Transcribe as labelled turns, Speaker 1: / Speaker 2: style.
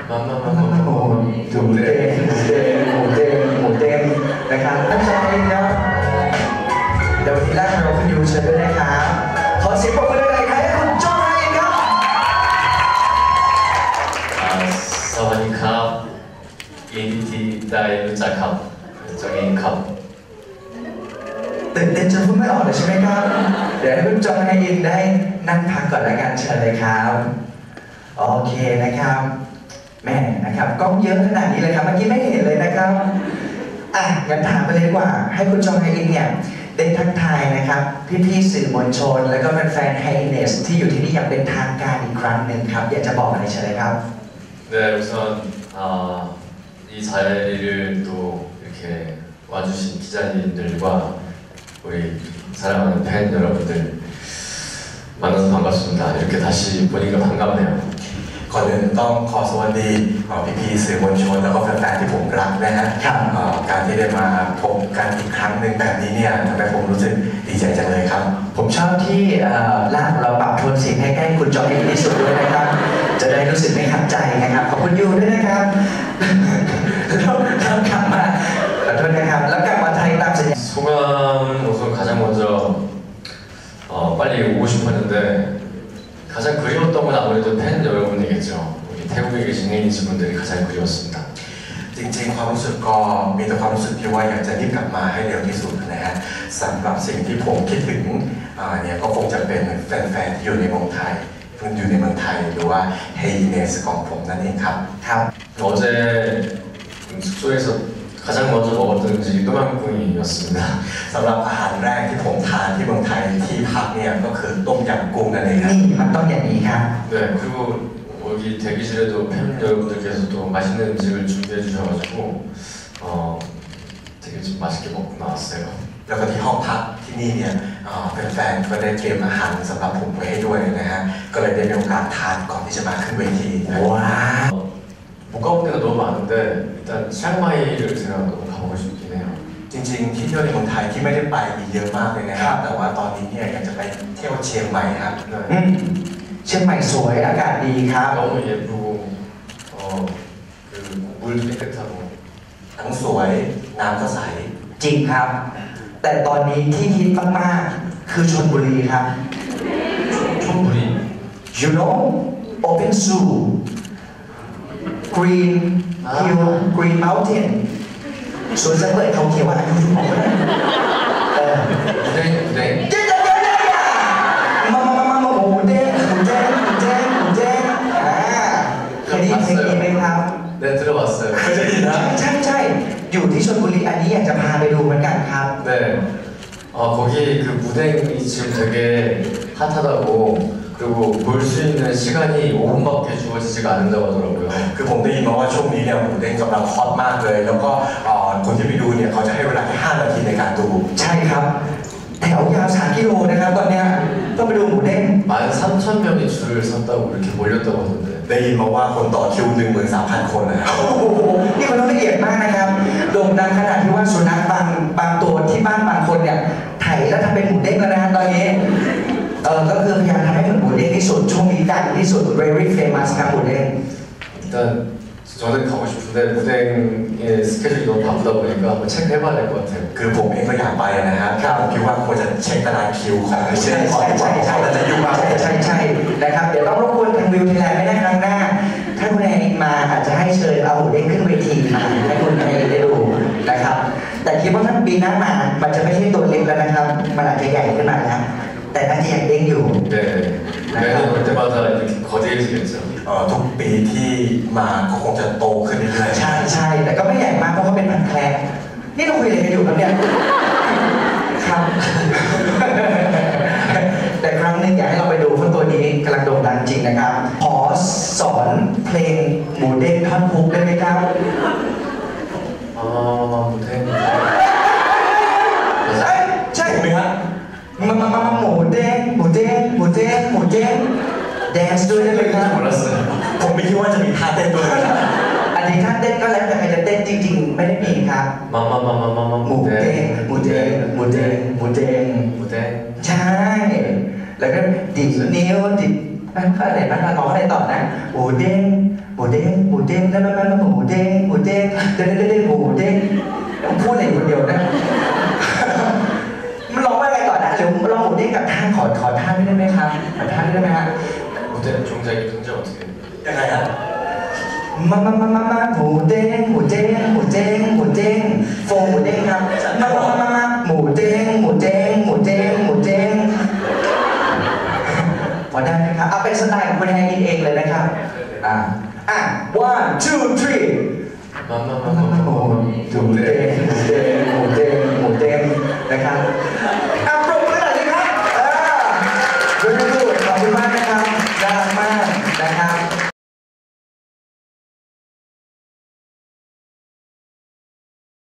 Speaker 1: หมูเด้งหมูเด้งนะครับท่านชายครับเดี๋ยววันนี้แรกเราคุณยูเชิญด้วยนะครับขอเสียงปรบมือเลยครับให้คุณจอห์นไฮครับ
Speaker 2: สวัสดีครับยินดีได้รู้จักครับจอห์นเองครับ
Speaker 1: ตื่นเต้นจนพูดไม่ออกเลยใช่ไหมครับเดี๋ยวให้คุณจอห์นไฮยินได้นั่งพักก่อนละกันเชิญเลยครับโอเคนะครับแม่นะครับกล้องเยอะขนาดนี้เลยครับเมื่อกี้ไม่เห็นเลยนะครับงั้นถามไปเลยดีกว่าให้คุณจอห์นไฮยินเนี่ยได้ทักทายนะครับพี่ๆสื่อมวลชนและก็แฟนๆไฮเนสที่อยู่ที่นี่อย่างเป็นทางการอีกครั้งหนึ่งครับอยากจะบอกอะไรเชิญเลยครับ
Speaker 2: 네우선이 자리를 또 이렇게 와주신 기자님들과 우리 사랑하는 팬 여러분들 만나서 반갑습니다. 이렇게 다시 보니까 반갑네요.
Speaker 3: ก่อนอื่นต้องขอสวัสดีพี่ๆสื่อมวลชนแล้วก็แฟนๆที่ผมรักนะฮะการที่ได้มาพบกันอีกครั้งหนึ่งแบบนี้เนี่ยทำให้ผมรู้สึกดีใจจังเลยครับ
Speaker 1: ผมชอบที่ล่างเราปรับโทนเสียงให้ใกล้คุณจอห์นที่สุดด้วยนะครับจะได้รู้สึกไม่ขัดใจนะครับขอบคุณยูด้วยนะครับแล้วกลับมาขอโทษนะครับแล้วกลับมาไทยตามสัญญา
Speaker 2: 소감은 우선 가장 먼저 빨리 오고 싶었는데 가장 그리웠던 건 아무래도 팬 여러분이겠죠. 우리 태국에 계신 A니즈분들이 가장 그리웠습니다.
Speaker 3: จริงๆความรู้สึกก็มีแต่ความรู้สึกที่ว่าอยากจะรีบกลับมาให้เร็วที่สุดนะฮะสำหรับสิ่งที่ผมคิดถึงเนี่ยก็คงจะเป็นแฟนๆที่อยู่ในเมืองไทยอยู่ในเมืองไทยหรือว่าเฮยเนสของผมนั่นเองครับ
Speaker 2: 어제 숙소에서 가장 먼저 먹었던 음식이 또망꿍이었습니다.
Speaker 3: สำหรับอาหารแรกที่ผมทานที่เมืองไทยที่พักเนี่ยก็คือต้มยำกุ้งนั่นเองครับ
Speaker 1: นี่มันต้องอย่างนี้ครับ
Speaker 2: 네 그리고 여기 대기실에도 팬 여러분들께서 또 맛있는 음식을 준비해 주셔가지고 되게 좀 맛있게 먹고 나왔어요.
Speaker 3: แล้วก็ที่ห้องพักที่นี่เนี่ยแฟนๆก็ได้เตรียมอาหารสำหรับผมไว้ให้ด้วยนะฮะก็เลยได้มีโอกาสทานก่อนที่จะมาขึ้นเวที
Speaker 1: ว้าว
Speaker 2: 못 가본 데가 너무 많은데 일단 치앙마이를 제가 너무 가보고 싶긴 해요.
Speaker 3: จริงๆที่เที่ยวในเมืองไทยที่ไม่ได้ไปมีเยอะมากเลยนะครับแต่ว่าตอนนี้เนี่ยอยากจะไปเที่ยวเชียงใหม่ครับ
Speaker 1: เชียงใหม่สวยอากาศดีครับ
Speaker 2: 너무 예쁘고 그 물도 깨끗하고
Speaker 3: ทั้งสวยน้ำก็ใส
Speaker 1: จริงครับแต่ตอนนี้ที่ฮิตมากๆคือชลบุรีครับ
Speaker 2: ชลบุรี
Speaker 1: you know open zoo green hill green mountain สวนสัตว์เปิดเขาเขียนว่าอายุทุกคน
Speaker 2: เด้ง
Speaker 1: มาหมูเด้งเคยได้ยินเพลงนี้ไหมครับ
Speaker 2: 네 들어봤어요.
Speaker 1: ใช่อยู่ที่ชลบุรีอันนี้อยากจะพาไปดูเหมือนกันครับ
Speaker 2: 네 거기 그 무댕이 지금 되게 핫하다고 그리고 볼 수 있는 시간이 5분밖에 주어지지가 않는다고 하더라고요.
Speaker 3: คือผมได้ยินมาว่าช่วงนี้เนี่ยหมูเด้งกำลังฮอตมากเลยแล้วก็คนที่ไปดูเนี่ยเขาจะให้เวลาแค่5 นาทีในการดู
Speaker 1: ใช่ครับแถวยาว3 กิโลนะครับตอนนี้ต้องไปดูหมูเด้ง
Speaker 2: 13,000명이 줄을 섰다고 이렇게 몰렸다고 하던데
Speaker 3: ได้ยินมาว่าคนต่อคิว 13,000 คนนะครับ
Speaker 1: นี่มันละเอียดมากนะครับโด่งดังขนาดที่ว่าสุนัขบางตัวที่บ้านบางคนเนี่ยไถแล้วทำเป็นหมูเด้งแล้วนะตอนนี้ก็คือพยายามทำให้เหมือนหมูเด้งที่สุดช่วงนี้ดังที่สุด very famous ครับหมูเด้ง
Speaker 2: 일단 저는 가고 싶은데 무대의 스케줄이 너무 바쁘다 보니까 한번 체크해봐야 될 것 같아요.
Speaker 3: คือผมเองก็อยากไปนะครับผมคิดว่าควรจะเช็คตารางคิวของ
Speaker 1: ใช่
Speaker 3: แต่จะยุ่งมาก
Speaker 1: ใช่นะครับเดี๋ยวต้องรบกวนทางวิวไทยแลนด์ไม่ได้ครั้งหน้าถ้าคุณแอนมาอาจจะให้เชิญเอาหมูเด้งขึ้นเวทีมาให้คุณแอนได้ดูนะครับแต่คิดว่าถ้าปีหน้ามามันจะไม่ใช่ตัวเล็กแล้วนะครับมันอาจจะใหญ่ขึ้นมาแล้วแต่น่าจะยังเด้งอยู่
Speaker 2: 매년 올 때마다 이렇게 거대해지겠죠.
Speaker 3: ทุกปีที่มาก็คงจะโตขึ้นเรื่อย
Speaker 1: ๆใช่แต่ก็ไม่ใหญ่มากเพราะเขาเป็นพันแคลนี่เราคุยอะไรกันอยู่ครับเนี่ยครับแต่ครั้งนึงอยากให้เราไปดูเพราะตัวนี้กำลังโด่งดังจริงนะครับขอสอนเพลงหมูเด้งท่อนฮุกได้ไหมครับ
Speaker 2: 무대
Speaker 1: ใช่ไหมครับมาหมูเด้งแดนซ์ด้วยได้ไหมครับ
Speaker 3: ผมไม่คิดว่าจะมีท่าเต้นด้วย
Speaker 1: อันนี้ท่าเต้นก็แล้วแต่ใครจะเต้นจริงๆไม่ได้มีครับหมูเด้งใช่แล้วก็ดิดนิ้วดิดอะไรบ้างร้องอะไรต่อนะหมูเด้งหมูเด้งหมูเด้งแล้วหมูเด้งหมูเด้งเด้งเด้งหมูเด้งพูดอะไรคนเดียวนะมันร้องว่าอะไรก่อนนะหรือร้องหมูเด้งกับท่าขอท่าได้ไหมครับขอท่าได้ไหมฮะ
Speaker 2: 무대 동작이 동작 어떻게?
Speaker 3: ยังไงฮะ
Speaker 1: มาหมูเด้งหมูเด้งหมูเด้งหมูเด้งโฟหมูเด้งครับมาหมูเด้งหมูเด้งหมูเด้งหมูเด้งพอได้ไหมครับเอาเป็นสไตล์ของคุณแฮงอินเองเลยนะครับ1 2 3
Speaker 2: 마마마마마
Speaker 1: หมูเด้งหมูเด้ง